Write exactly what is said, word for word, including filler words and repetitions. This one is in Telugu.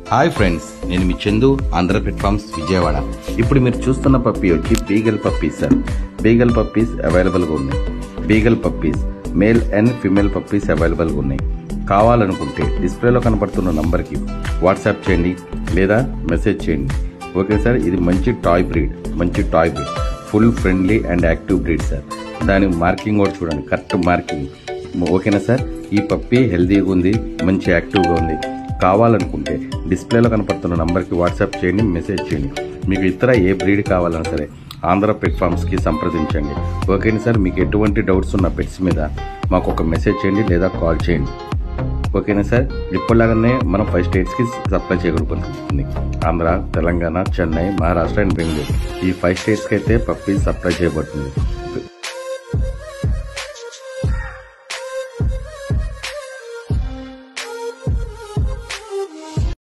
హాయ్ ఫ్రెండ్స్, నేను మీ చందు, ఆంధ్ర పెట్ ఫార్మ్స్ విజయవాడ. ఇప్పుడు మీరు చూస్తున్న పప్పీ వచ్చి beagle puppies sir. Beagle puppies అవైలబుల్గా ఉన్నాయి. Beagle puppies male and female puppies అవైలబుల్గా ఉన్నాయి. కావాలనుకుంటే డిస్ప్లేలో కనబడుతున్న నంబర్కి వాట్సాప్ చేయండి లేదా మెసేజ్ చేయండి. Okay sir. ఇది మంచి టాయ్ బ్రీడ్, మంచి toy breed, full friendly and active breed sir. దాని మార్కింగ్ కూడా చూడండి, కరెక్ట్ మార్కింగ్. ఓకేనా సార్. ఈ పప్పీ హెల్తీగా ఉంది, మంచి యాక్టివ్గా ఉంది. కావాలనుకుంటే డిస్ప్లేలో కనపడుతున్న నంబర్కి వాట్సాప్ చేయండి, మెసేజ్ చేయండి. మీకు ఇతర ఏ బ్రీడ్ కావాలన్నా సరే ఆంధ్ర పెట్ ఫార్మ్స్కి సంప్రదించండి. ఓకేనా సార్. మీకు ఎటువంటి డౌట్స్ ఉన్న పెట్స్ మీద మాకు ఒక మెసేజ్ చేయండి లేదా కాల్ చేయండి. ఓకేనా సార్. ఇప్పటిలాగానే మనం ఫైవ్ స్టేట్స్కి సప్లై చేయగలుగుతుంది. ఆంధ్ర, తెలంగాణ, చెన్నై, మహారాష్ట్ర అండ్ బెంగళూరు. ఈ ఫైవ్ స్టేట్స్కి అయితే పప్పీస్ సప్లై చేయబడుతుంది.